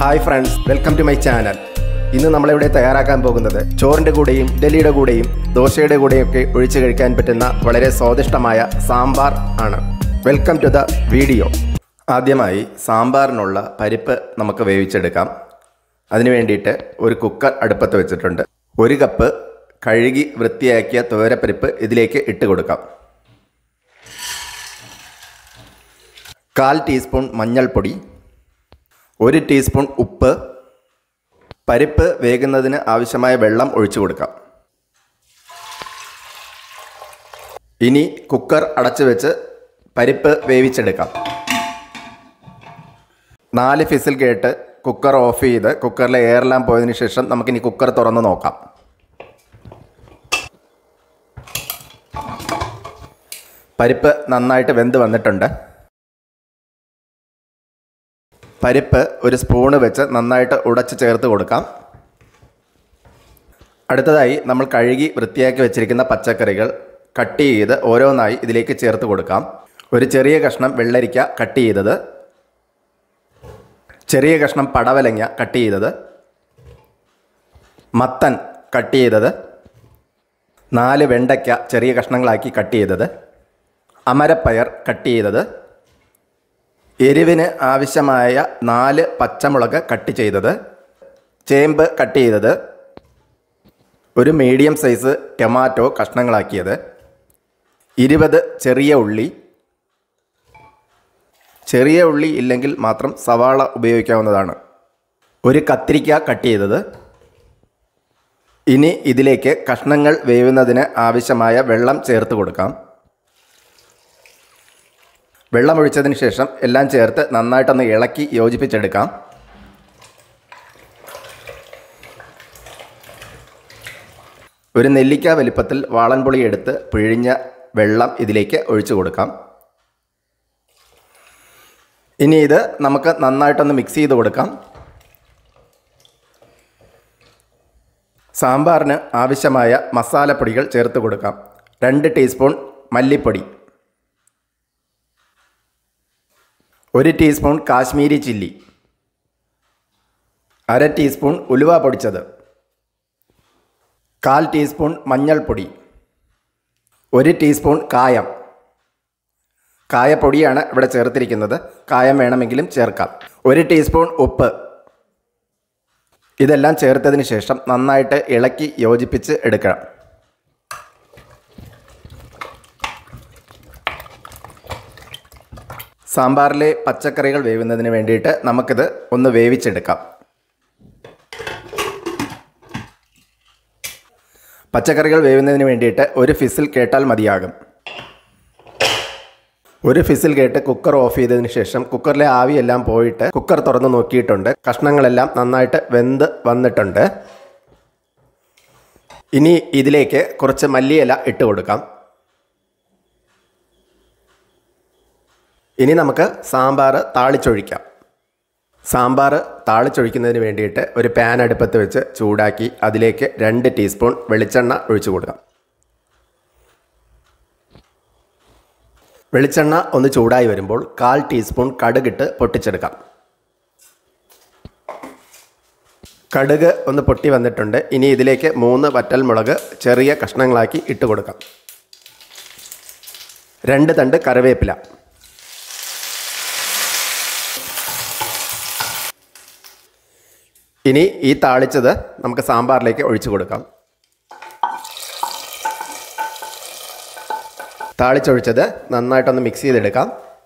Hi friends, welcome to my channel. ഇന്ന് നമ്മളിവിടെ തയ്യാറാക്കാൻ പോകുന്നത് ചോറിൻ്റെ കൂടെയും ഇഡ്ഡലിയുടെ കൂടെയും ദോശയുടെ കൂടെയും ഒക്കെ ഒഴിച്ച് കഴിക്കാൻ പറ്റുന്ന വളരെ സ്വാദിഷ്ടമായ സാമ്പാർ ആണ്. Welcome to the video. ആദ്യമായി സാമ്പാറിനുള്ള പരിപ്പ് നമുക്ക് വേവിച്ചെടുക്കാം. അതിനു വേണ്ടിയിട്ട് ഒരു കുക്കർ അടുപ്പത്ത് വെച്ചിട്ടുണ്ട്. 1 കപ്പ് കഴുകി വൃത്തിയാക്കിയ തുവരപ്പരിപ്പ് ഇതിലേക്ക് ഇട്ട് കൊടുക്കാം. 1/4 ടീസ്പൂൺ മഞ്ഞൾപ്പൊടി, 1 ടീസ്പൂൺ ഉപ്പ്, പരിപ്പ് വേകുന്നതിന് ആവശ്യമായ വെള്ളം ഒഴിച്ചു കൊടുക്കാം. ഇനി കുക്കർ അടച്ചു വെച്ച് പരിപ്പ് വേവിച്ചെടുക്കാം. 4 ഫിസിൽ കേട്ട് കുക്കർ ഓഫ് ചെയ്ത് കുക്കറിലെ എയറെല്ലാം പോയതിനു ശേഷം നമുക്കിനി കുക്കർ തുറന്ന് നോക്കാം. പരിപ്പ് നന്നായിട്ട് വെന്ത് വന്നിട്ടുണ്ട്. പരിപ്പ് ഒരു സ്പൂണ് വെച്ച് നന്നായിട്ട് ഉടച്ച് ചേർത്ത് കൊടുക്കാം. അടുത്തതായി നമ്മൾ കഴുകി വൃത്തിയാക്കി വെച്ചിരിക്കുന്ന പച്ചക്കറികൾ കട്ട് ചെയ്ത് ഓരോന്നായി ഇതിലേക്ക് ചേർത്ത് കൊടുക്കാം. ഒരു ചെറിയ കഷ്ണം വെള്ളരിക്ക കട്ട് ചെയ്തത്, ചെറിയ കഷ്ണം പടവലങ്ങ കട്ട് ചെയ്തത്, മത്തൻ കട്ട് ചെയ്തത്, 4 വെണ്ടയ്ക്ക ചെറിയ കഷ്ണങ്ങളാക്കി കട്ട് ചെയ്തത്, അമരപ്പയർ കട്ട് ചെയ്തത്, എരിവിന് ആവശ്യമായ 4 പച്ചമുളക് കട്ട് ചെയ്തത്, ചേമ്പ് കട്ട് ചെയ്തത്, ഒരു മീഡിയം സൈസ് ടൊമാറ്റോ കഷ്ണങ്ങളാക്കിയത്, 20 ചെറിയ ഉള്ളി. ചെറിയ ഉള്ളി ഇല്ലെങ്കിൽ മാത്രം സവാള ഉപയോഗിക്കാവുന്നതാണ്. ഒരു കത്തിരിക്ക കട്ട് ചെയ്തത്. ഇനി ഇതിലേക്ക് കഷ്ണങ്ങൾ വേവുന്നതിന് ആവശ്യമായ വെള്ളം ചേർത്ത് കൊടുക്കാം. വെള്ളം ഒഴിച്ചതിന് ശേഷം എല്ലാം ചേർത്ത് നന്നായിട്ടൊന്ന് ഇളക്കി യോജിപ്പിച്ചെടുക്കാം. ഒരു നെല്ലിക്ക വലിപ്പത്തിൽ വാളൻപുളി എടുത്ത് പിഴിഞ്ഞ വെള്ളം ഇതിലേക്ക് ഒഴിച്ചു കൊടുക്കാം. ഇനി ഇത് നമുക്ക് നന്നായിട്ടൊന്ന് മിക്സ് ചെയ്ത് കൊടുക്കാം. സാമ്പാറിന് ആവശ്യമായ മസാലപ്പൊടികൾ ചേർത്ത് കൊടുക്കാം. 2 ടീസ്പൂൺ മല്ലിപ്പൊടി, 1 ടീസ്പൂൺ കാശ്മീരി ചില്ലി, 1/2 ടീസ്പൂൺ ഉലുവ പൊടിച്ചത്, 1/4 ടീസ്പൂൺ മഞ്ഞൾപ്പൊടി, 1 ടീസ്പൂൺ കായം. കായപ്പൊടിയാണ് ഇവിടെ ചേർത്തിരിക്കുന്നത്. കായം വേണമെങ്കിലും ചേർക്കാം. 1 ടീസ്പൂൺ ഉപ്പ്. ഇതെല്ലാം ചേർത്തതിന് ശേഷം നന്നായിട്ട് ഇളക്കി യോജിപ്പിച്ച് എടുക്കണം. സാമ്പാറിലെ പച്ചക്കറികൾ വേവുന്നതിന് വേണ്ടിയിട്ട് നമുക്കിത് ഒന്ന് വേവിച്ചെടുക്കാം. പച്ചക്കറികൾ വേവുന്നതിന് വേണ്ടിയിട്ട് 1 ഫിസിൽ കേട്ടാൽ മതിയാകും. 1 ഫിസിൽ കേട്ട് കുക്കർ ഓഫ് ചെയ്തതിന് ശേഷം കുക്കറിലെ ആവിയെല്ലാം പോയിട്ട് കുക്കർ തുറന്ന് നോക്കിയിട്ടുണ്ട്. കഷ്ണങ്ങളെല്ലാം നന്നായിട്ട് വെന്ത് വന്നിട്ടുണ്ട്. ഇനി ഇതിലേക്ക് കുറച്ച് മല്ലിയില ഇട്ട് കൊടുക്കാം. ഇനി നമുക്ക് സാമ്പാർ താളിച്ചൊഴിക്കാം. സാമ്പാർ താളിച്ചൊഴിക്കുന്നതിന് വേണ്ടിയിട്ട് ഒരു പാൻ അടുപ്പത്ത് വെച്ച് ചൂടാക്കി അതിലേക്ക് 2 ടീസ്പൂൺ വെളിച്ചെണ്ണ ഒഴിച്ചു കൊടുക്കാം. വെളിച്ചെണ്ണ ഒന്ന് ചൂടായി വരുമ്പോൾ 1/4 ടീസ്പൂൺ കടുകിട്ട് പൊട്ടിച്ചെടുക്കാം. കടുക് ഒന്ന് പൊട്ടി വന്നിട്ടുണ്ട്. ഇനി ഇതിലേക്ക് 3 വറ്റൽമുളക് ചെറിയ കഷ്ണങ്ങളാക്കി ഇട്ട് കൊടുക്കാം. 2 തണ്ട് കറിവേപ്പില. ഇനി ഈ താളിച്ചത് നമുക്ക് സാമ്പാറിലേക്ക് ഒഴിച്ചു കൊടുക്കാം. താളിച്ചൊഴിച്ചത് നന്നായിട്ടൊന്ന് മിക്സ് ചെയ്തെടുക്കാം.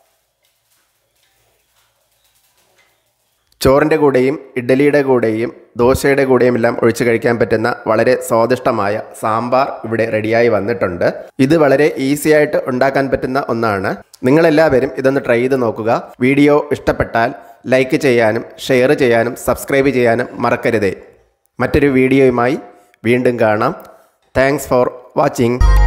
ചോറിൻ്റെ കൂടെയും ഇഡ്ഡലിയുടെ കൂടെയും ദോശയുടെ കൂടെയും എല്ലാം ഒഴിച്ച് കഴിക്കാൻ പറ്റുന്ന വളരെ സ്വാദിഷ്ടമായ സാമ്പാർ ഇവിടെ റെഡിയായി വന്നിട്ടുണ്ട്. ഇത് വളരെ ഈസി ആയിട്ട് ഉണ്ടാക്കാൻ പറ്റുന്ന ഒന്നാണ്. നിങ്ങളെല്ലാവരും ഇതൊന്ന് ട്രൈ ചെയ്ത് നോക്കുക. വീഡിയോ ഇഷ്ടപ്പെട്ടാൽ ലൈക്ക് ചെയ്യാനും ഷെയർ ചെയ്യാനും സബ്സ്ക്രൈബ് ചെയ്യാനും മറക്കരുതേ. മറ്റൊരു വീഡിയോയുമായി വീണ്ടും കാണാം. Thanks for watching.